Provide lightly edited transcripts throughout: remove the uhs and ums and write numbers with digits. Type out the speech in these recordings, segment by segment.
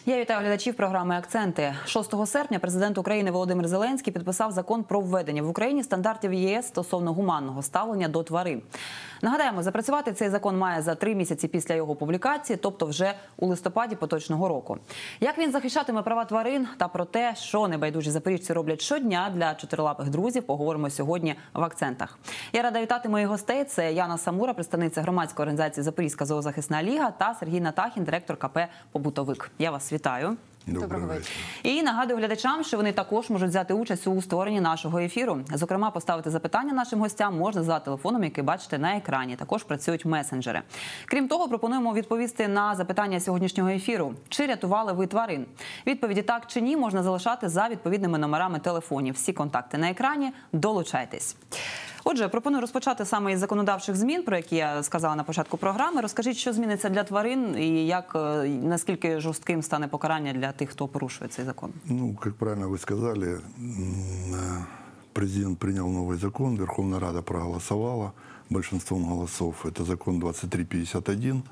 Я вітаю глядачів програми «Акценти». 6 серпня президент України Володимир Зеленський підписав закон про введення в Україні стандартів ЄС стосовно гуманного ставлення до тварин. Нагадаємо, запрацювати цей закон має за 3 місяці після його публікації, тобто вже у листопаді поточного року. Як він захищатиме права тварин та про те, що небайдужі запоріжці роблять щодня для чотирилапих друзів, поговоримо сьогодні в «Акцентах». Я рада вітати моїх гостей. Це Яна Самура, представниця громадської організації «Запорізька зоозахисна ліга» та Сергій Натахін, директор КП «Побутовик». Я вас вітаю. Доброго вечора. І нагадую глядачам, що вони також можуть взяти участь у створенні нашого ефіру. Зокрема, поставити запитання нашим гостям можна за телефоном, який бачите на екрані. Також працюють месенджери. Крім того, пропонуємо відповісти на запитання сьогоднішнього ефіру. Чи рятували ви тварин? Відповіді так чи ні можна залишати за відповідними номерами телефонів. Всі контакти на екрані. Долучайтесь. Отже, пропоную розпочати саме із законодавчих змін, про які я сказала на початку програми. Розкажіть, що зміниться для тварин і наскільки жорстким стане покарання для тих, хто порушує цей закон? Ну, как правильно вы сказали, президент принял новый закон, Верховная Рада проголосовала большинством голосов. Это закон 2351.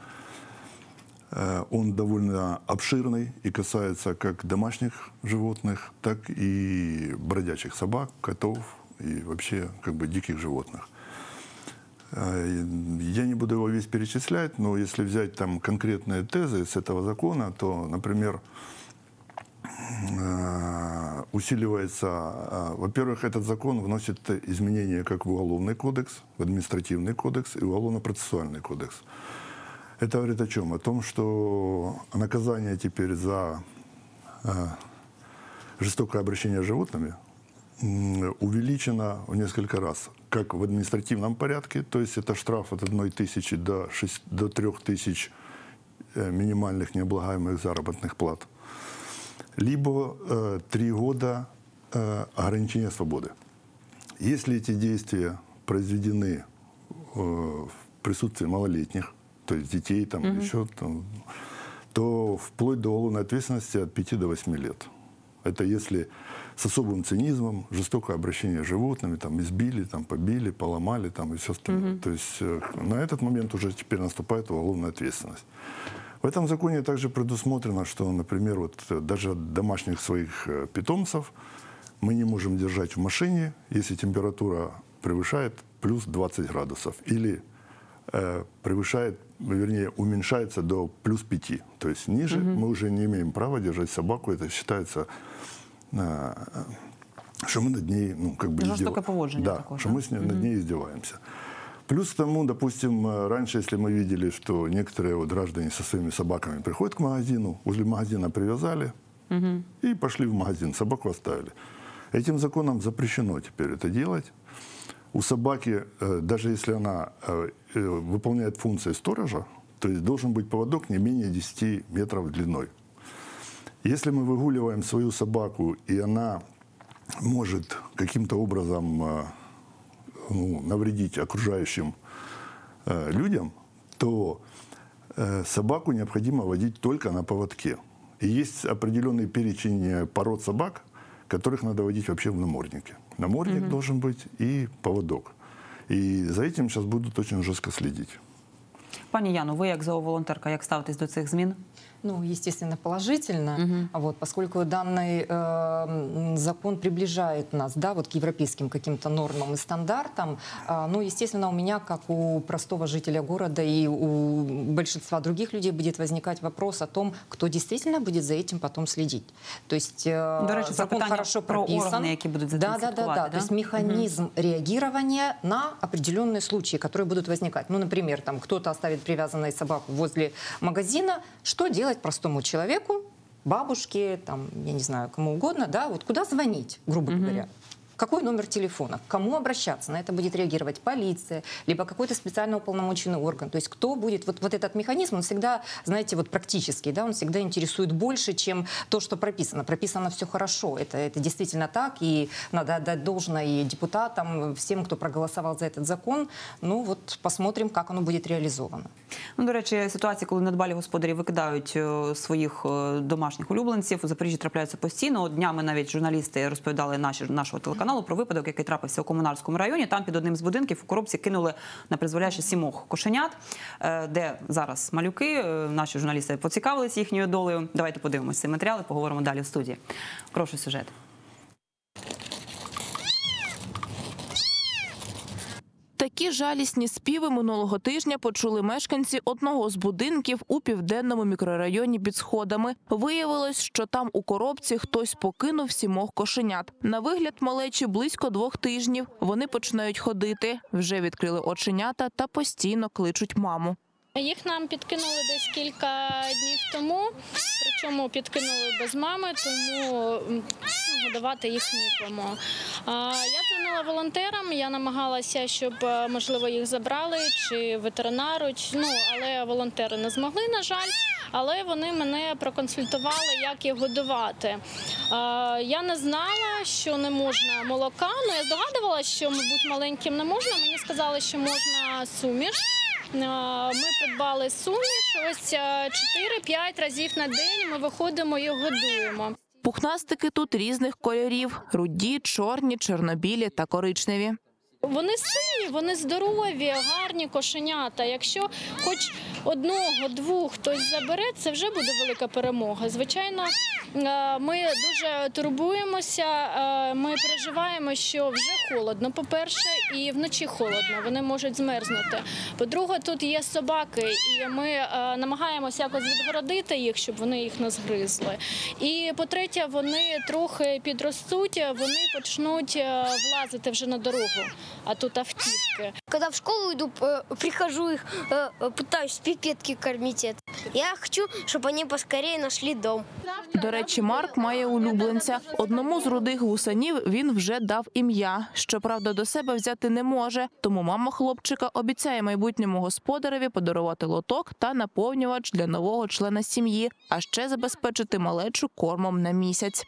Он довольно обширный и касается как домашних животных, так и бродячих собак, котов и вообще как бы диких животных. Я не буду его весь перечислять, но если взять там конкретные тезы с этого закона, то, например, усиливается, во-первых, этот закон вносит изменения как в Уголовный кодекс, в Административный кодекс и Уголовно-процессуальный кодекс. Это говорит о чем? О том, что наказание теперь за жестокое обращение с животными увеличено в несколько раз, как в административном порядке, то есть это штраф от 1 тысячи до 3 тысяч минимальных необлагаемых заработных плат, либо 3 года ограничения свободы. Если эти действия произведены в присутствии малолетних, то есть детей, там, еще, там, то вплоть до уголовной ответственности от 5 до 8 лет. Это если с особым цинизмом, жестокое обращение с животными, там, избили, там, побили, поломали там, и все остальное. То есть на этот момент уже теперь наступает уголовная ответственность. В этом законе также предусмотрено, что, например, вот даже домашних своих питомцев мы не можем держать в машине, если температура превышает плюс 20 градусов или превышает, вернее, уменьшается до плюс 5. То есть ниже мы уже не имеем права держать собаку. Это считается, что мы над ней, ну, как бы издеваемся. Да, такое, что мы над ней издеваемся. Плюс к тому, допустим, раньше, если мы видели, что некоторые вот граждане со своими собаками приходят к магазину, возле магазина привязали и пошли в магазин, собаку оставили. Этим законом запрещено теперь это делать. У собаки, даже если она выполняет функции сторожа, то есть должен быть поводок не менее 10 метров длиной. Если мы выгуливаем свою собаку, и она может каким-то образом навредить окружающим людям, то собаку необходимо водить только на поводке. И есть определенный перечень пород собак, которых надо водить вообще в наморднике. Намордник должен быть и поводок. И за этим сейчас будут очень жестко следить. Пані Яну, ви як зооволонтерка, як ставитесь до цих змін? Ну, естественно, положительно, вот, поскольку данный закон приближает нас, да, вот, к европейским каким-то нормам и стандартам. Ну, естественно, у меня, как у простого жителя города и у большинства других людей, будет возникать вопрос о том, кто действительно будет за этим потом следить. То есть закон хорошо прописан. Да. То есть механизм реагирования на определенные случаи, которые будут возникать. Ну, например, там кто-то оставит привязанную собаку возле магазина. Что делать простому человеку, бабушке, там, я не знаю, кому угодно, да, вот куда звонить, грубо говоря? Какой номер телефона? К кому обращаться? На это будет реагировать полиция, либо какой-то специально уполномоченный орган. То есть кто будет... Вот этот механизм, он всегда, знаете, вот практически, да, он всегда интересует больше, чем то, что прописано. Прописано все хорошо. Это действительно так, и надо отдать должное и депутатам, всем, кто проголосовал за этот закон. Ну вот посмотрим, как оно будет реализовано. Ну, до речі, ситуації, коли недбалі господарі викидають своїх домашніх улюбленців, у Запоріжжі трапляються постійно. Днями навіть журналісти розповідали нашого телеканалу, телеканалу про випадок, який трапився у Комунарському районі. Там під одним з будинків у коробці кинули на призволяще 7 кошенят, де зараз малюки. Наші журналісти поцікавилися їхньою долею. Давайте подивимося цей матеріал і поговоримо далі в студії. Прошу сюжет. Такі жалісні співи минулого тижня почули мешканці одного з будинків у південному мікрорайоні під Сходами. Виявилось, що там у коробці хтось покинув 7 кошенят. На вигляд малечі близько 2 тижнів. Вони починають ходити, вже відкрили оченята та постійно кличуть маму. Їх нам підкинули десь кілька днів тому, причому підкинули без мами, тому годувати їх нікому. Я дзвонила волонтерам, я намагалася, щоб, можливо, їх забрали, чи ветеринару, але волонтери не змогли, на жаль. Але вони мене проконсультували, як їх годувати. Я не знала, що не можна молока, я здогадувалася, що, мабуть, маленьким не можна. Мені сказали, що можна суміш. Ми придбали суміш, ось 4-5 разів на день ми виходимо і годуємо. Пухнастики тут різних кольорів – руді, чорні, чорнобілі та коричневі. Вони сильні, вони здорові, гарні кошенята. Якщо хоч 1-2 хтось забере, це вже буде велика перемога. Звичайно, ми дуже турбуємося, ми переживаємо, що вже холодно, по-перше, і вночі холодно, вони можуть змерзнути. По-друге, тут є собаки, і ми намагаємося якось відгородити їх, щоб вони їх не згризли. І, по-третє, вони трохи підростуть, вони почнуть влазити вже на дорогу. А тут автівки. Когда в школу иду, прихожу их, пытаюсь с пипетки кормить. Я хочу, чтобы они поскорее нашли дом. До речі, Марк має улюбленця. Одному з рудих гусанів він вже дав ім'я. Щоправда, до себе взяти не може. Тому мама хлопчика обіцяє майбутньому господареві подарувати лоток та наповнювач для нового члена сім'ї, а ще забезпечити малечу кормом на місяць.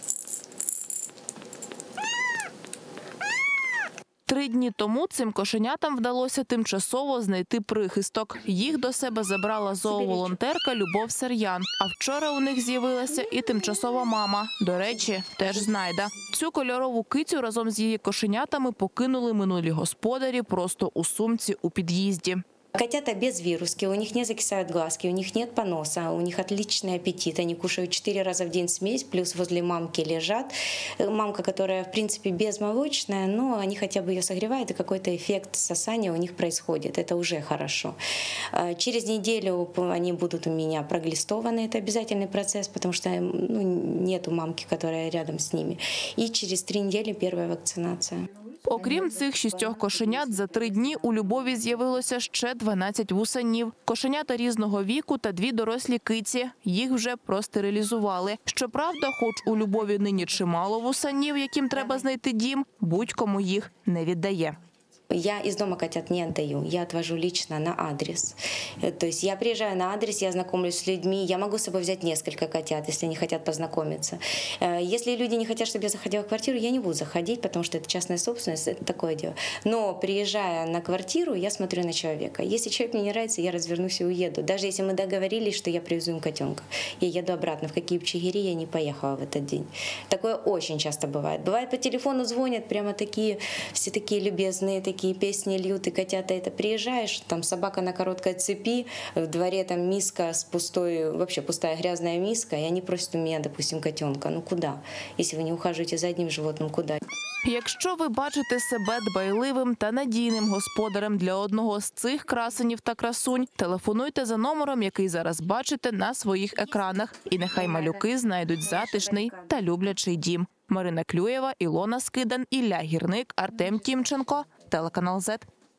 3 дні тому цим кошенятам вдалося тимчасово знайти прихисток. Їх до себе забрала зооволонтерка Любов Сер'ян. А вчора у них з'явилася і тимчасова мама. До речі, теж знайда. Цю кольорову кицю разом з її кошенятами покинули минулі господарі просто у сумці у під'їзді. Котята без вируски, у них не закисают глазки, у них нет поноса, у них отличный аппетит. Они кушают 4 раза в день смесь, плюс возле мамки лежат. Мамка, которая, в принципе, безмолочная, но они хотя бы ее согревают, и какой-то эффект сосания у них происходит. Это уже хорошо. Через неделю они будут у меня проглистованы, это обязательный процесс, потому что нету мамки, которая рядом с ними. И через 3 недели первая вакцинация. Окрім цих 6 кошенят, за 3 дні у Любові з'явилося ще 12 вусанів. Кошенята різного віку та 2 дорослі киці. Їх вже простерилізували. Щоправда, хоч у Любові нині чимало вусанів, яким треба знайти дім, будь-кому їх не віддає. Я из дома котят не отдаю, я отвожу лично на адрес. То есть я приезжаю на адрес, я знакомлюсь с людьми, я могу с собой взять несколько котят, если они хотят познакомиться. Если люди не хотят, чтобы я заходила в квартиру, я не буду заходить, потому что это частная собственность, это такое дело. Но приезжая на квартиру, я смотрю на человека. Если человек мне не нравится, я развернусь и уеду. Даже если мы договорились, что я привезу им котенка, я еду обратно, в какие бы чигири я не поехала в этот день. Такое очень часто бывает. Бывает, по телефону звонят, прямо такие, все такие любезные, такие песни льют, и котята это. Приезжаешь, там собака на короткой цепи, в дворе там миска с пустой, вообще пустая грязная миска, и они просят у меня, допустим, котенка. Ну куда? Если вы не ухаживаете за одним животным, куда? Якщо ви бачите себе дбайливим та надійним господарем для одного з цих красенів та красунь, телефонуйте за номером, який зараз бачите на своїх екранах. І нехай малюки знайдуть затишний та люблячий дім. Марина Клюєва, Ілона Скидан, Ілля Гірник, Артем Тімченко, телеканал ЗЕТ.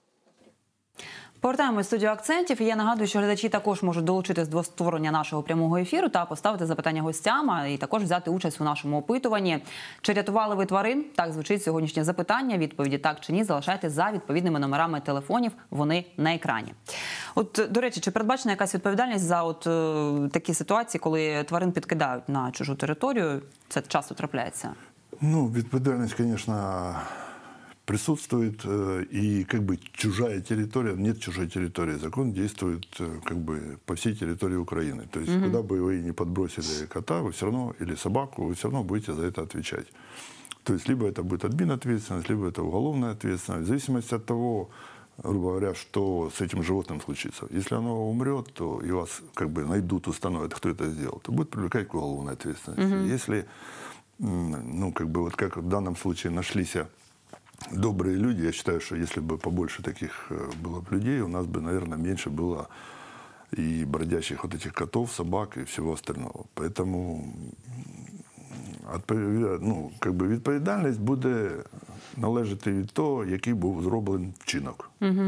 Повертаємось в студію акцентів. І я нагадую, що глядачі також можуть долучитись до створення нашого прямого ефіру та поставити запитання гостям, і також взяти участь у нашому опитуванні. Чи рятували ви тварин? Так звучить сьогоднішнє запитання. Відповіді так чи ні залишайте за відповідними номерами телефонів. Вони на екрані. От, до речі, чи передбачена якась відповідальність за такі ситуації, коли тварин підкидають на чужу територію? Це часто трапляється. Ну, відповідальність, звісно, присутствует, и как бы чужая территория, нет чужой территории. Закон действует как бы по всей территории Украины. То есть куда бы вы ни подбросили кота, вы все равно, или собаку, вы все равно будете за это отвечать. То есть либо это будет админответственность, либо это уголовная ответственность, в зависимости от того, грубо говоря, что с этим животным случится. Если оно умрет, то и вас как бы найдут, установят, кто это сделал, то будет привлекать к уголовной ответственности. Если, ну, как бы вот как в данном случае нашлись добрые люди, я считаю, что если бы побольше таких было бы людей, у нас бы, наверное, меньше было и бродячих вот этих котов, собак и всего остального. Поэтому ну, как би відповідальність буде належати від того, який був зроблений вчинок.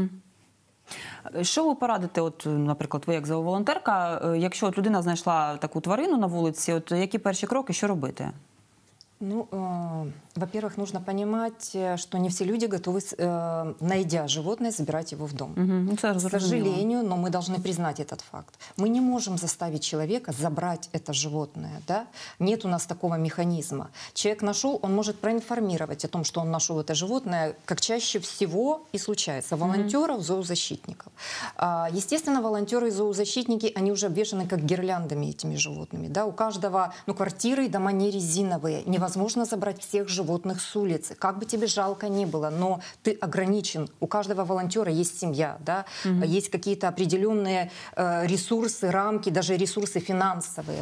Що ви порадите, от, наприклад, ви як зооволонтерка, якщо от людина знайшла таку тварину на вулиці, от які перші кроки, що робити? Ну, во-первых, нужно понимать, что не все люди готовы, найдя животное, забирать его в дом. К сожалению, но мы должны признать этот факт. Мы не можем заставить человека забрать это животное. Да? Нет у нас такого механизма. Человек нашел, он может проинформировать о том, что он нашел это животное, как чаще всего и случается. Волонтеров, зоозащитников. Естественно, волонтеры и зоозащитники, они уже обвешаны как гирляндами этими животными. Да? У каждого, ну, квартиры и дома не резиновые. Невозможно забрать всех животных с улицы. Как бы тебе жалко ни было, но ты ограничен. У каждого волонтера есть семья, да? Есть какие-то определенные ресурсы, рамки, даже ресурсы финансовые.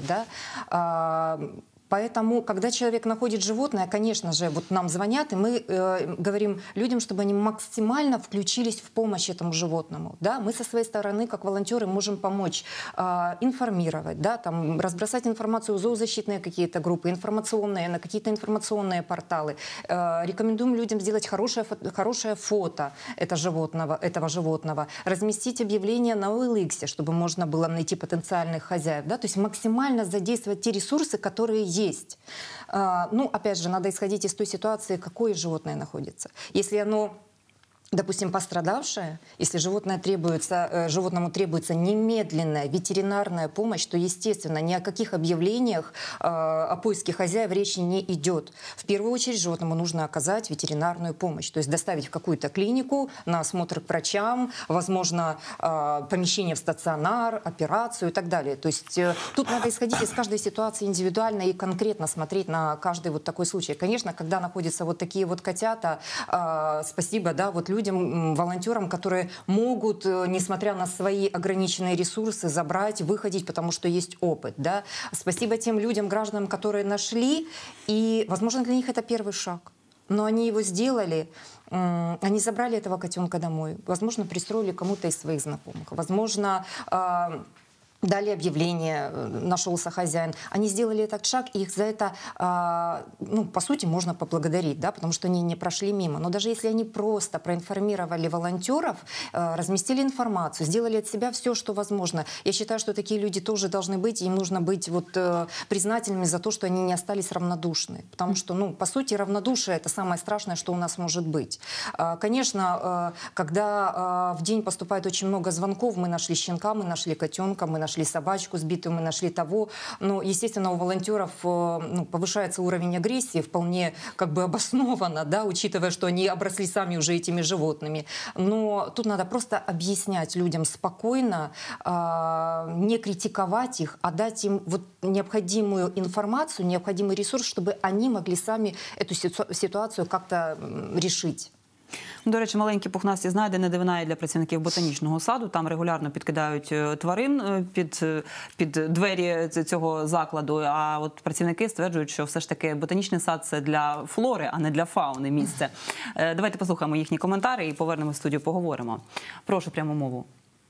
Да? Поэтому, когда человек находит животное, конечно же, вот нам звонят, и мы говорим людям, чтобы они максимально включились в помощь этому животному. Да? Мы со своей стороны, как волонтеры, можем помочь информировать, да? Там, разбросать информацию в зоозащитные какие-то группы, информационные, на какие-то информационные порталы. Рекомендуем людям сделать хорошее фото этого животного, разместить объявление на OLX, чтобы можно было найти потенциальных хозяев. Да? То есть максимально задействовать те ресурсы, которые есть. Ну, опять же, надо исходить из той ситуации, какое животное находится. Если оно, допустим, пострадавшее, если животному требуется немедленная ветеринарная помощь, то, естественно, ни о каких объявлениях о поиске хозяев речи не идет. В первую очередь животному нужно оказать ветеринарную помощь, то есть доставить в какую-то клинику на осмотр к врачам, возможно, помещение в стационар, операцию и так далее. То есть тут надо исходить из каждой ситуации индивидуально и конкретно смотреть на каждый вот такой случай. Конечно, когда находятся вот такие вот котята, спасибо, да, вот людям, волонтерам, которые могут, несмотря на свои ограниченные ресурсы, забрать, выходить, потому что есть опыт. Да? Спасибо тем людям, гражданам, которые нашли, и, возможно, для них это первый шаг. Но они его сделали, они забрали этого котенка домой, возможно, пристроили кому-то из своих знакомых, возможно, дали объявление, нашелся хозяин. Они сделали этот шаг, и их за это, ну, по сути, можно поблагодарить, да, потому что они не прошли мимо. Но даже если они просто проинформировали волонтеров, разместили информацию, сделали от себя все, что возможно, я считаю, что такие люди тоже должны быть, и им нужно быть вот, признательными за то, что они не остались равнодушны. Потому что, ну, по сути, равнодушие – это самое страшное, что у нас может быть. Конечно, когда в день поступает очень много звонков, мы нашли щенка, мы нашли котенка, мы нашли собачку сбитую, мы нашли того. Но, естественно, у волонтеров, ну, повышается уровень агрессии, вполне как бы обоснованно, да, учитывая, что они обросли сами уже этими животными. Но тут надо просто объяснять людям спокойно, не критиковать их, а дать им вот необходимую информацию, необходимый ресурс, чтобы они могли сами эту ситуацию как-то решить. До речі, маленькі пухнасті знайди не дивина і для працівників ботанічного саду. Там регулярно підкидають тварин під двері цього закладу. А от працівники стверджують, що все ж таки ботанічний сад – це для флори, а не для фауни місце. Давайте послухаємо їхні коментарі і повернемось в студію, поговоримо. Прошу пряму мову.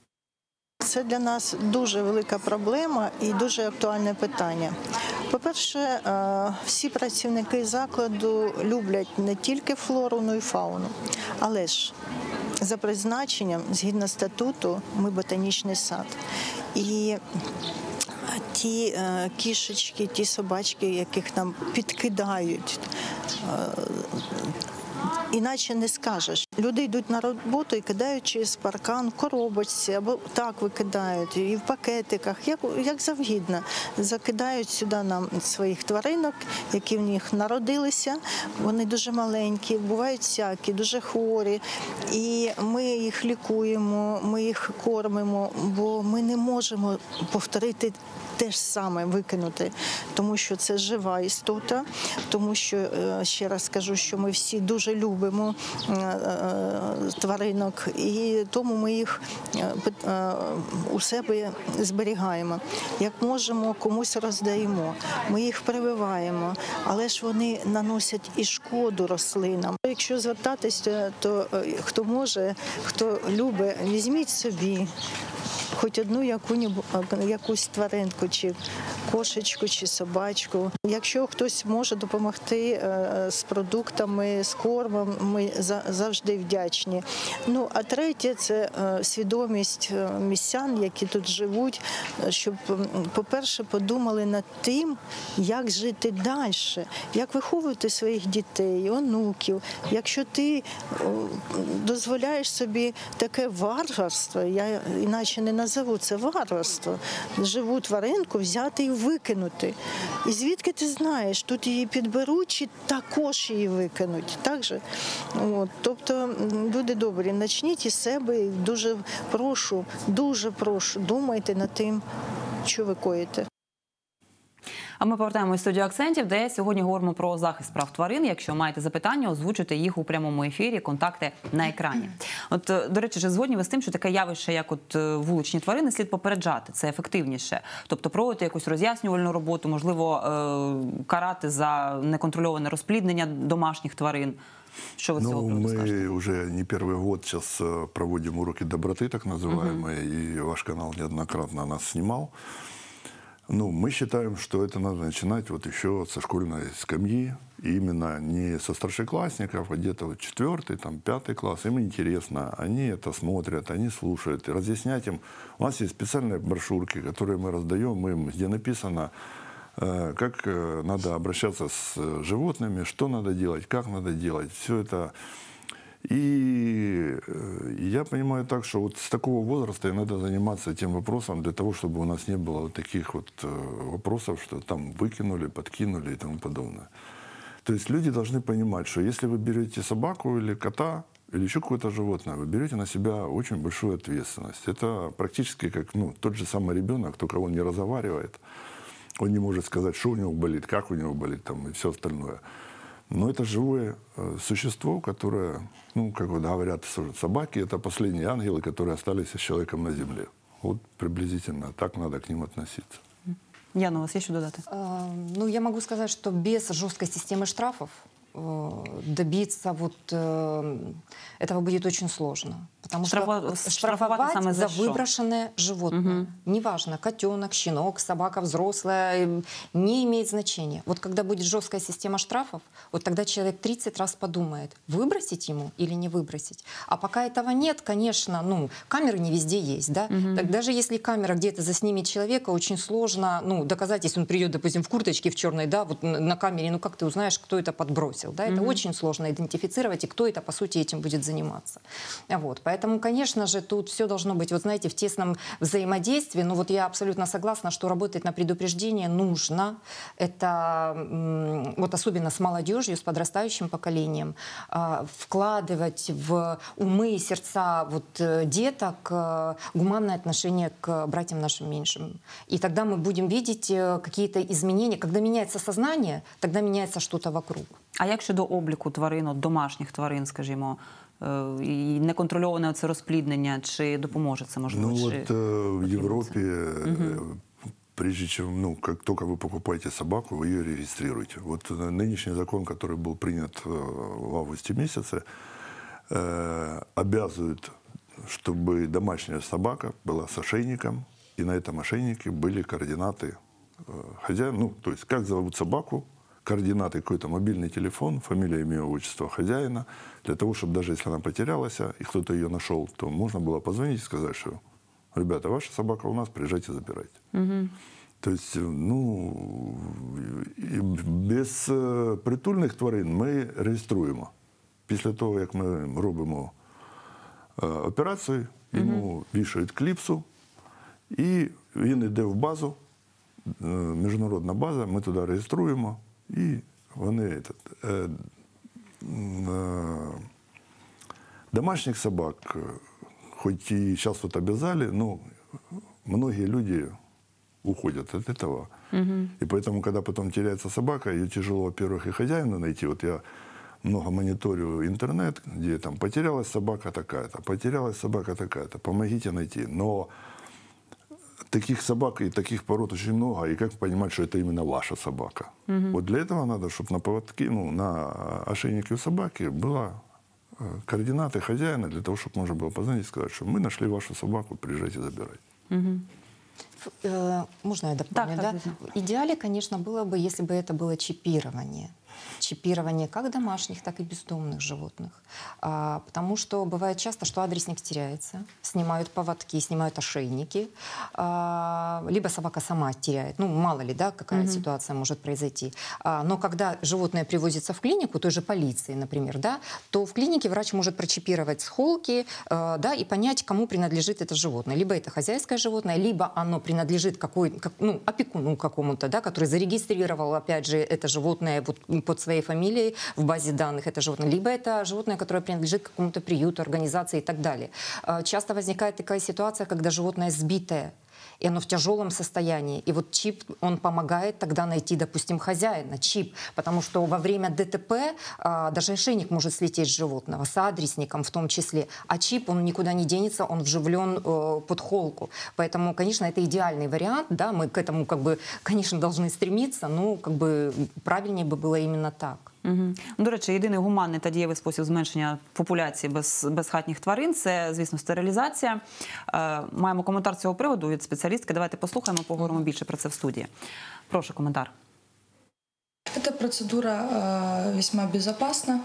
Це для нас дуже велика проблема і дуже актуальне питання. По-перше, всі працівники закладу люблять не тільки флору, но й фауну. Але ж за призначенням, згідно статуту, ми ботанічний сад. І ті кішечки, ті собачки, яких нам підкидають, іначе не скажеш. Люди йдуть на роботу і кидають через паркан в коробочці, або так викидають, і в пакетиках, як завгідно. Закидають сюди нам своїх тваринок, які в них народилися. Вони дуже маленькі, бувають всякі, дуже хворі. І ми їх лікуємо, ми їх кормимо, бо ми не можемо повторити те ж саме викинути, тому що це жива істота, тому що, ще раз скажу, що ми всі дуже любимо тваринок, і тому ми їх у себе зберігаємо. Як можемо, комусь роздаємо, ми їх прививаємо, але ж вони наносять і шкоду рослинам. Якщо звертатися, то хто може, хто любить, візьміть собі хоч одну якусь тваринку, чи кошечку, чи собачку. Якщо хтось може допомогти з продуктами, з кормом, ми завжди вдячні. Ну, а третє – це свідомість містян, які тут живуть, щоб, по-перше, подумали над тим, як жити далі, як виховувати своїх дітей, онуків. Якщо ти дозволяєш собі таке варварство, я іначе не назову це варварство, живу тваринку взяти і викинути. І звідки ти знаєш, тут її підберуть чи також її викинуть? Так же? Тобто, люди добрі, почніть із себе і дуже прошу, думайте над тим, що ви коїте. А ми повертаємось в студію «Акцентів», де сьогодні говоримо про захист прав тварин. Якщо маєте запитання, озвучуйте їх у прямому ефірі, контакти на екрані. От, до речі, чи згодні ви з тим, що таке явище, як от вуличні тварини, слід попереджати? Це ефективніше. Тобто проводити якусь роз'яснювальну роботу, можливо, карати за неконтрольоване розпліднення домашніх тварин. Что вы с этого мы скажете? уже не первый год сейчас проводим уроки доброты, так называемые, и ваш канал неоднократно нас снимал. Ну, мы считаем, что это надо начинать вот еще со школьной скамьи, и именно не со старшеклассников, а где-то вот 4-й, там, 5-й класс. Им интересно, они это смотрят, они слушают, и разъяснять им. У нас есть специальные брошюрки, которые мы раздаем им, где написано, как надо обращаться с животными, что надо делать, как надо делать. Все это. И я понимаю так, что вот с такого возраста надо заниматься этим вопросом для того, чтобы у нас не было вот таких вот вопросов, что там выкинули, подкинули и тому подобное. То есть люди должны понимать, что если вы берете собаку или кота, или еще какое-то животное, вы берете на себя очень большую ответственность. Это практически как тот же самый ребенок, только он не разговаривает. Он не может сказать, что у него болит, как у него болит там, и все остальное. Но это живое существо, которое, как вот говорят собаки, это последние ангелы, которые остались с человеком на земле. Вот приблизительно так надо к ним относиться. Яна, у вас есть что додать? Я могу сказать, что без жесткой системы штрафов добиться этого будет очень сложно. Потому что штрафовать за выброшенное животное, неважно, котенок, щенок, собака взрослая, не имеет значения. Вот когда будет жесткая система штрафов, вот тогда человек 30 раз подумает, выбросить ему или не выбросить. А пока этого нет, конечно, камеры не везде есть, да? Так даже если камера где-то заснимет человека, очень сложно, доказать, если он придет, допустим, в курточке в черной, да, вот на камере, как ты узнаешь, кто это подбросил, да? Это очень сложно идентифицировать, и кто это, по сути, этим будет заниматься. Вот. Поэтому, конечно же, тут все должно быть, в тесном взаимодействии. Я абсолютно согласна, что работать на предупреждение нужно. Это особенно с молодежью, с подрастающим поколением. Вкладывать в умы и сердца деток гуманное отношение к братьям нашим меньшим. И тогда мы будем видеть какие-то изменения. Когда меняется сознание, тогда меняется что-то вокруг. А як щодо обліку тварин, домашніх тварин, скажімо, і неконтрольоване це розпліднення, чи допоможе це, можливо? В Европе, прежде чем, как только вы покупаете собаку, вы ее регистрируете. Вот нынешний закон, который был принят в августе месяце, обязывает, чтобы домашняя собака была с ошейником, и на этом ошейнике были координаты хозяина, то есть как зовут собаку, координаты, какой-то мобильный телефон, фамилия, имя, отчество хозяина, для того, чтобы даже если она потерялась, и кто-то ее нашел, то можно было позвонить и сказать, что, ребята, ваша собака у нас, приезжайте, забирайте. То есть, без притульних тварин ми реєструємо. Після того, як ми робимо операцію, йому вішають кліпсу, і він йде в базу, міжнародна база, ми туди реєструємо, і вони... Домашних собак, хоть и сейчас вот обязали, но многие люди уходят от этого. И поэтому, когда потом теряется собака, ее тяжело, во-первых, и хозяину найти. Вот я много мониторю интернет, где там потерялась собака такая-то, помогите найти. Но таких собак и таких пород очень много, и как понимать, что это именно ваша собака? Вот для этого надо, чтобы на поводке, на ошейнике у собаки была координаты хозяина, для того, чтобы можно было позвонить и сказать, что мы нашли вашу собаку, приезжайте забирать. Можно я дополню? Так, Да? В идеале, конечно, было бы, если бы это было чипирование. Чипирование как домашних, так и бездомных животных. Потому что бывает часто, что адресник теряется, снимают поводки, снимают ошейники, либо собака сама теряет. Ну, мало ли, да, какая ситуация может произойти. Но когда животное привозится в клинику, той же полиции, например, да, то в клинике врач может прочипировать с холки, да, и понять, кому принадлежит это животное. Либо это хозяйское животное, либо оно принадлежит опекуну какому-то, да, который зарегистрировал, опять же, это животное вот под своей фамилией в базе данных это животное, либо это животное, которое принадлежит какому-то приюту, организации и так далее. Часто возникает такая ситуация, когда животное сбитое, и оно в тяжелом состоянии. И вот чип, он помогает тогда найти, допустим, хозяина, чип. Потому что во время ДТП даже ошейник может слететь с животного, с адресником в том числе. А чип, он никуда не денется, он вживлен под холку. Поэтому, конечно, это идеальный вариант. Да? Мы к этому, конечно, должны стремиться, но правильнее бы было именно так. До речі, єдиний гуманний та дієвий спосіб зменшення популяції безхатніх тварин – це, звісно, стерилізація. Маємо коментар з цього приводу від спеціалістки. Давайте послухаємо, поговоримо більше про це в студії. Прошу, коментар. Эта процедура весьма безопасна,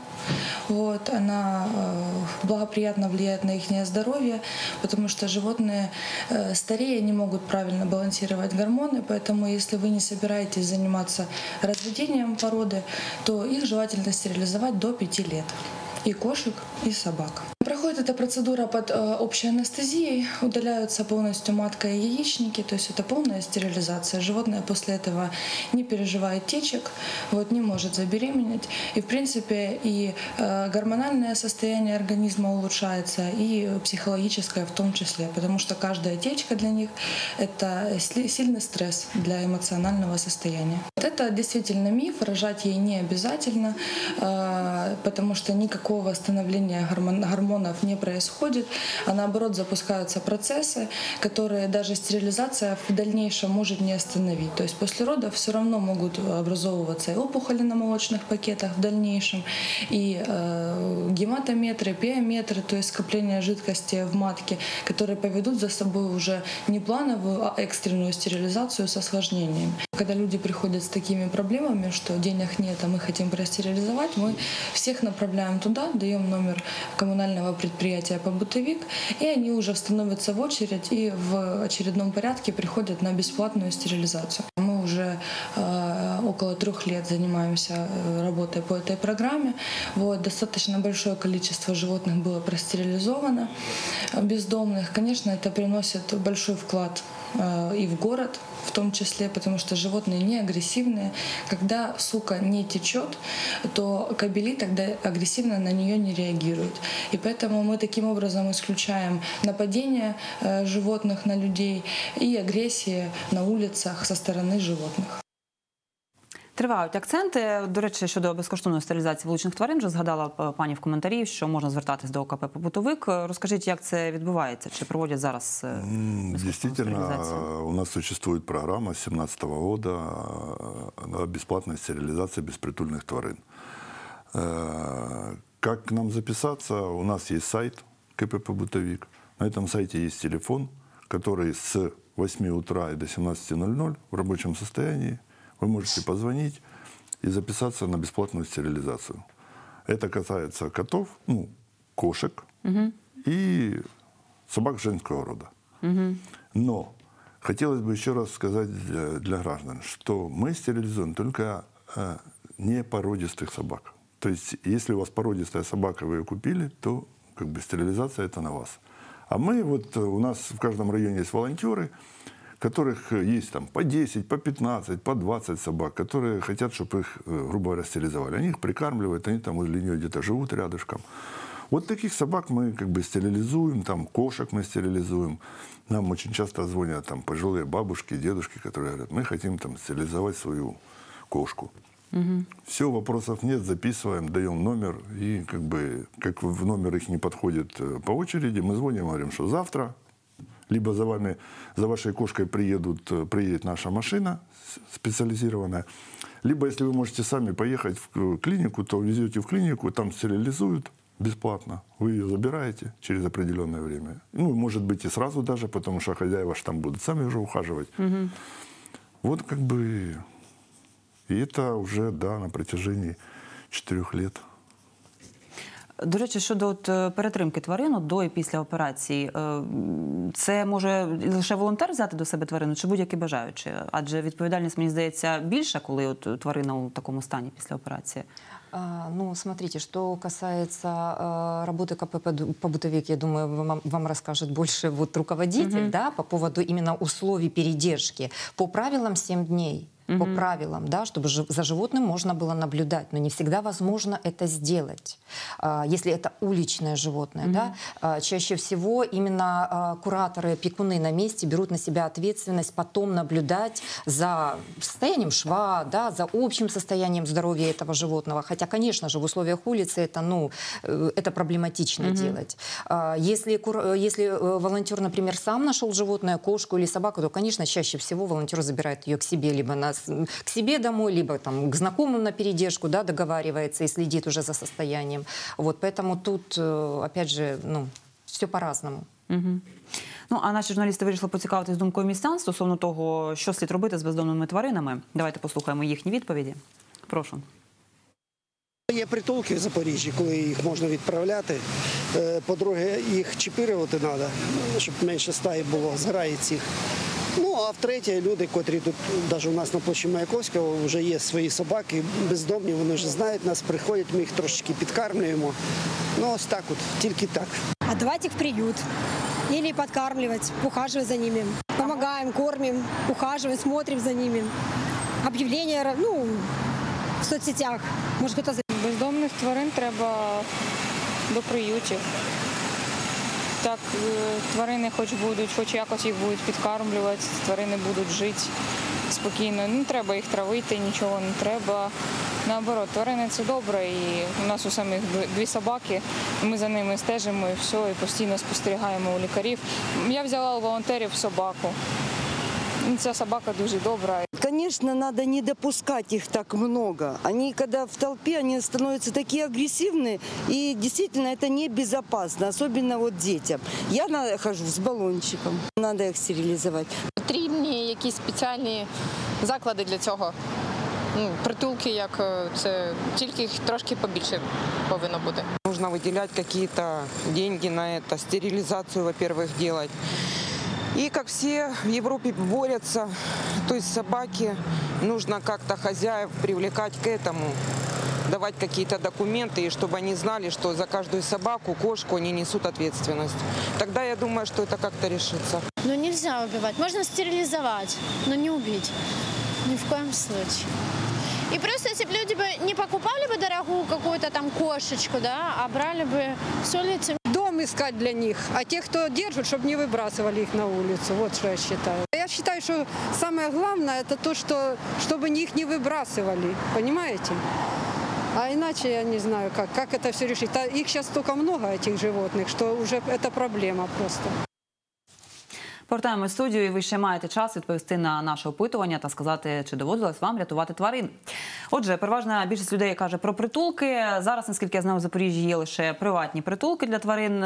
она благоприятно влияет на их здоровье, потому что животные старея не могут правильно балансировать гормоны, поэтому если вы не собираетесь заниматься разведением породы, то их желательно стерилизовать до 5 лет. И кошек, и собак. Проходит эта процедура под общей анестезией, удаляются полностью матка и яичники, то есть это полная стерилизация. Животное после этого не переживает течек, не может забеременеть. И в принципе и гормональное состояние организма улучшается, и психологическое в том числе, потому что каждая течка для них – это сильный стресс для эмоционального состояния. Это действительно миф, рожать ей не обязательно, потому что никакого восстановления гормонов не происходит, а наоборот запускаются процессы, которые даже стерилизация в дальнейшем может не остановить. То есть после родов все равно могут образовываться и опухоли на молочных пакетах в дальнейшем, и гематометры, пиометры, то есть скопление жидкости в матке, которые поведут за собой уже не плановую, а экстренную стерилизацию с осложнениями. Когда люди приходят с такими проблемами, что денег нет, а мы хотим простерилизовать, мы всех направляем туда, даем номер коммунального предприятия «Побытовик», и они уже становятся в очередь и в очередном порядке приходят на бесплатную стерилизацию. Мы уже около 3 лет занимаемся работой по этой программе. Достаточно большое количество животных было простерилизовано, бездомных. Конечно, это приносит большой вклад и в город, в том числе, потому что животные не агрессивные. Когда сука не течет, то кобели тогда агрессивно на нее не реагируют. И поэтому мы таким образом исключаем нападения животных на людей и агрессии на улицах со стороны животных. Тривають акценти. До речі, щодо безкоштовної стерилізації вуличних тварин, вже згадала пані в коментарі, що можна звертатись до ОКП «Побутовик». Розкажіть, як це відбувається? Чи проводять зараз безкоштовну стерилізацію? Действительно, у нас существует программа с 2017 года на бесплатной стерилизации беспритульных тварин. Как к нам записаться? У нас есть сайт КП «Побутовик». На этом сайте есть телефон, который с 8 утра и до 17:00 в рабочем состоянии. Вы можете позвонить и записаться на бесплатную стерилизацию. Это касается котов, кошек и собак женского рода. Но хотелось бы еще раз сказать для граждан, что мы стерилизуем только непородистых собак. То есть, если у вас породистая собака, вы ее купили, то стерилизация это на вас. А мы, у нас в каждом районе есть волонтеры, которых есть там по 10, по 15, по 20 собак, которые хотят, чтобы их, грубо говоря, стерилизовали. Они их прикармливают, они там возле нее где-то живут рядышком. Вот таких собак мы как бы стерилизуем, там кошек мы стерилизуем. Нам очень часто звонят там пожилые бабушки, дедушки, которые говорят, мы хотим там стерилизовать свою кошку. Все, вопросов нет, записываем, даем номер, и как бы, как в номер их не подходит по очереди, мы звоним, говорим, что завтра либо за вами, за вашей кошкой приедет наша машина специализированная, либо если вы можете сами поехать в клинику, то везете в клинику, там стерилизуют бесплатно, вы ее забираете через определенное время. Ну, может быть, и сразу даже, потому что хозяева ж там будут сами уже ухаживать. Вот как бы... И это уже, да, на протяжении 4 лет. До речі, щодо перетримки тварин до і після операції, це може лише волонтер взяти до себе тварину чи будь-який бажаючий? Адже відповідальність, мені здається, більша, коли тварина у такому стані після операції. Ну, смотрите, что касается работы КП «Побытовик», я думаю, вам расскажет больше вот руководитель, да, по поводу именно условий передержки. По правилам 7 дней. По правилам, да, чтобы за животным можно было наблюдать, но не всегда возможно это сделать. Если это уличное животное, да, чаще всего именно кураторы, опекуны на месте берут на себя ответственность потом наблюдать за состоянием шва, да, за общим состоянием здоровья этого животного. Хотя, конечно же, в условиях улицы это, ну, это проблематично делать. Если волонтер, например, сам нашел животное, кошку или собаку, то, конечно, чаще всего волонтер забирает ее к себе, либо к себе домой, либо там, к знакомым на передержку, да, договаривается и следит уже за состоянием. Вот, поэтому тут, опять же, ну, все по-разному. Ну, а наші журналісти вирішили поцікавитись думкою містян стосовно того, що слід робити з бездомними тваринами. Давайте послухаємо їхні відповіді. Прошу. Є притулки в Запоріжжі, коли їх можна відправляти. По-друге, їх чіпірувати треба, щоб менше стаї було, зграї цих. Ну, а втретє, люди, котрі тут, навіть у нас на площі Маяковського, вже є свої собаки, бездомні, вони вже знають нас, приходять, ми їх трошечки підкармлюємо. Ну, ось так от, тільки так. Отдавать их в приют или подкармливать, ухаживать за ними. Помогаем, кормим, ухаживаем, смотрим за ними. Объявления, ну, в соцсетях. Может, кто-то... Бездомних тварин треба до приютів. Так тварини хоч якось їх будуть підкармлювати, тварини будуть жити спокійно. Не треба їх травити, нічого не треба. Наоборот, тварини – це добре. І у нас у самих 2 собаки, ми за ними стежимо і все, і постійно спостерігаємо у лікарів. Я взяла у волонтерів собаку. Ця собака дуже добра. Конечно, надо не допускать их так много. Они, когда в толпе, они становятся такие агрессивные, и действительно это небезопасно, особенно вот детям. Я хожу с баллончиком, надо их стерилизовать. Потрібні якісь спеціальні заклади для цього. Притулки, як це, тільки їх трошки побільше повинно бути. Нужно выделять какие-то деньги на это, стерилизацию, во-первых, делать. И как все в Европе борются, то есть собаки, нужно как-то хозяев привлекать к этому, давать какие-то документы, и чтобы они знали, что за каждую собаку, кошку они несут ответственность. Тогда я думаю, что это как-то решится. Ну, нельзя убивать. Можно стерилизовать, но не убить. Ни в коем случае. И просто, если бы люди не покупали бы дорогую какую-то там кошечку, да, а брали бы с улицы. Дом искать для них, а тех, кто держит, чтобы не выбрасывали их на улицу. Вот что я считаю. Я считаю, что самое главное, это то, что, чтобы их не выбрасывали, понимаете? А иначе я не знаю, как это все решить. Их сейчас столько много, этих животных, что уже это проблема просто. Повертаємось в студію, і ви ще маєте час відповісти на наше опитування та сказати, чи доводилось вам рятувати тварин. Отже, переважна більшість людей каже про притулки. Зараз, наскільки я знаю, у Запоріжжі є лише приватні притулки для тварин.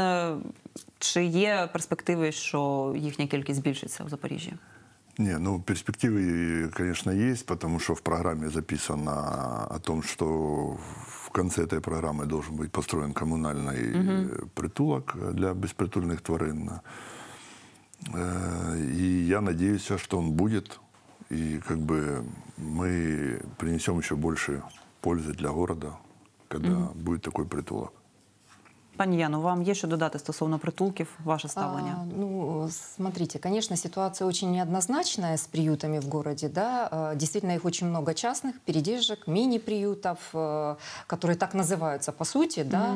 Чи є перспективи, що їхня кількість збільшиться у Запоріжжі? Не, ну перспективы, конечно, есть, потому что в программе записано о том, что в конце этой программы должен быть построен коммунальный притулок для беспритульных тварин. И я надеюсь, что он будет, и как бы мы принесем еще больше пользы для города, когда будет такой притулок. Пані Яно, вам є що додати стосовно притулків, ваше ставлення? Ну, смотрите, конечно, ситуация очень неоднозначная с приютами в городе, да. Действительно, их очень много частных, передержек, мини-приютов, которые так называются по сути, да.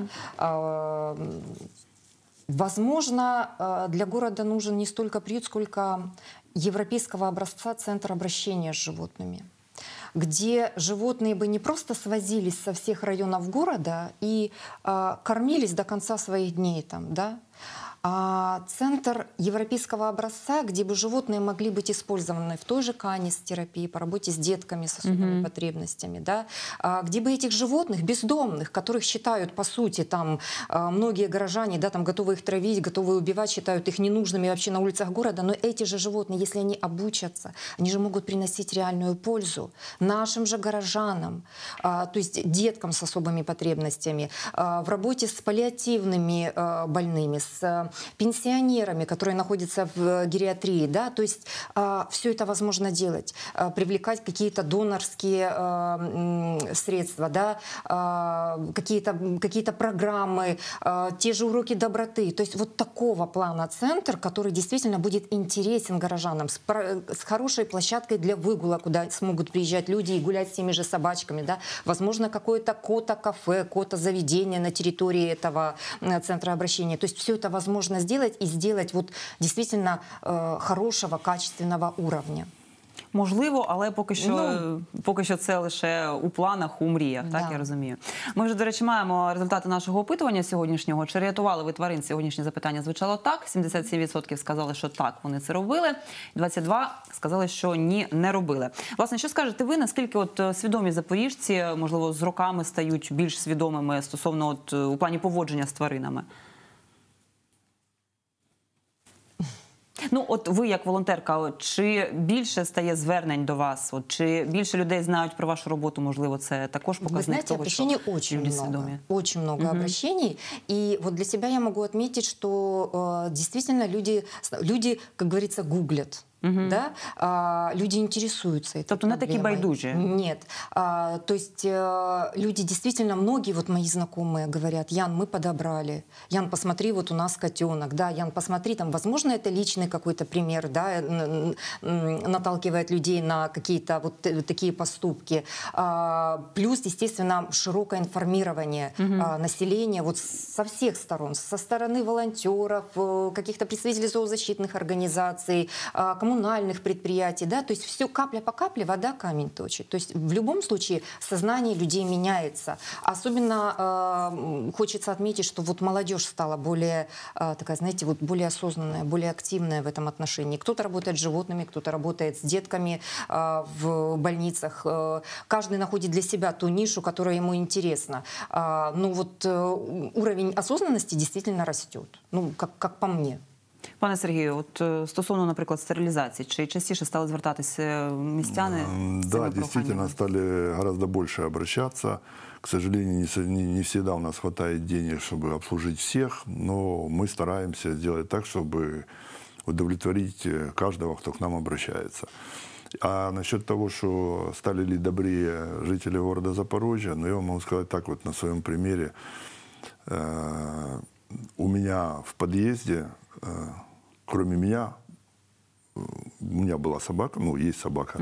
Возможно, для города нужен не столько приют, сколько европейского образца центр обращения с животными, где животные бы не просто свозились со всех районов города и кормились до конца своих дней там, да, а центр европейского образца, где бы животные могли быть использованы в той же канистерапии, по работе с детками с особыми потребностями, да, где бы этих животных, бездомных, которых считают, по сути, там, многие горожане, да, там, готовы их травить, готовы убивать, считают их ненужными вообще на улицах города, но эти же животные, если они обучатся, они же могут приносить реальную пользу нашим же горожанам, то есть деткам с особыми потребностями, в работе с паллиативными больными, с пенсионерами, которые находятся в гериатрии, да, то есть все это возможно делать, привлекать какие-то донорские средства, да, какие-то программы, те же уроки доброты, то есть вот такого плана центр, который действительно будет интересен горожанам, с хорошей площадкой для выгула, куда смогут приезжать люди и гулять с теми же собачками, да, возможно, какое-то кота-кафе, кота-заведение на территории этого центра обращения, то есть все это возможно сделать и сделать вот действительно хорошего, качественного уровня. Можливо, але поки що це лише у планах, у мріях, так, я розумію. Ми вже, до речі, маємо результати нашого опитування сьогоднішнього. Чи рятували ви тварин? Сьогоднішнє запитання звучало так. 77% сказали, що так, вони це робили. 22% сказали, що ні, не робили. Власне, що скажете ви, наскільки от свідомі запоріжці, можливо, з роками стають більш свідомими стосовно от, у плані поводження з тваринами? Ну, от ви як волонтерка, чи більше стає звернень до вас? От, чи більше людей знають про вашу роботу? Можливо, це також показник того, що люди свідомі? Очень много обращений. И вот для себя я могу отметить, что действительно люди, как говорится, гуглят. Да? Люди интересуются этой Тобто не такі байдужі? Нет. То есть люди действительно, многие вот мои знакомые говорят: Ян, мы подобрали. Ян, посмотри, вот у нас котенок. Да, Ян, посмотри, там, возможно, это личный какой-то пример, да, наталкивает людей на какие-то вот такие поступки. Плюс, естественно, широкое информирование населения вот со всех сторон. Со стороны волонтеров, каких-то представителей зоозащитных организаций, коммунальных предприятий, да, то есть все капля по капле, вода камень точит. То есть в любом случае сознание людей меняется. Особенно хочется отметить, что вот молодежь стала более такая, знаете, вот более осознанная, более активная в этом отношении. Кто-то работает с животными, кто-то работает с детками в больницах. Каждый находит для себя ту нишу, которая ему интересна. Ну вот уровень осознанности действительно растет, ну как по мне. Пане Сергію, от стосовно, наприклад, стерилизации, чи частіше стали звертатися містяни? Да, действительно стали гораздо больше обращаться. К сожалению, не всегда у нас хватает денег, чтобы обслужить всех, но мы стараемся сделать так, чтобы удовлетворить каждого, кто к нам обращается. А насчет того, что стали ли добрее жители города Запорожья, ну, я вам могу сказать так вот на своем примере. У меня в подъезде, кроме меня, у меня была собака, ну, есть собака,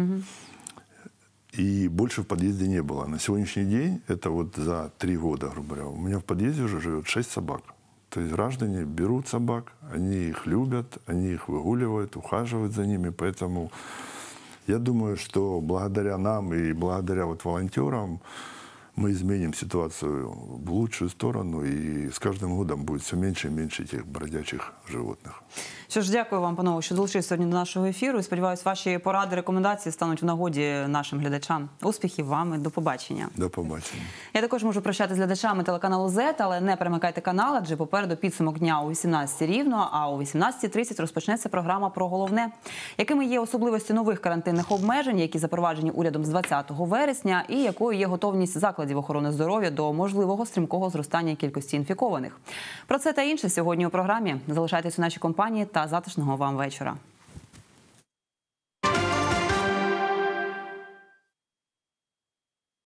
и больше в подъезде не было. На сегодняшний день, это вот за 3 года, грубо говоря, у меня в подъезде уже живет 6 собак. То есть граждане берут собак, они их любят, они их выгуливают, ухаживают за ними, поэтому я думаю, что благодаря нам и благодаря вот волонтерам мы изменим ситуацию в лучшую сторону, и с каждым годом будет все меньше и меньше этих бродячих животных. Що ж, дякую вам, панове, що долучилися сьогодні до нашого ефіру. І сподіваюся, ваші поради, рекомендації стануть в нагоді нашим глядачам. Успіхів вам і до побачення. До побачення. Я також можу прощати з глядачами телеканалу Z, але не перемикайте канал, адже попереду підсумок дня о 18 рівно, а о 18:30 розпочнеться програма про головне. Якими є особливості нових карантинних обмежень, які запроваджені урядом з 20 вересня, і якою є готовність закладів охорони здоров'я до можливого стрімкого зростання кількості інфікованих. Про це та інше сьогодні у програмі. Залишайтесь у нашій компанії та затишного вам вечора.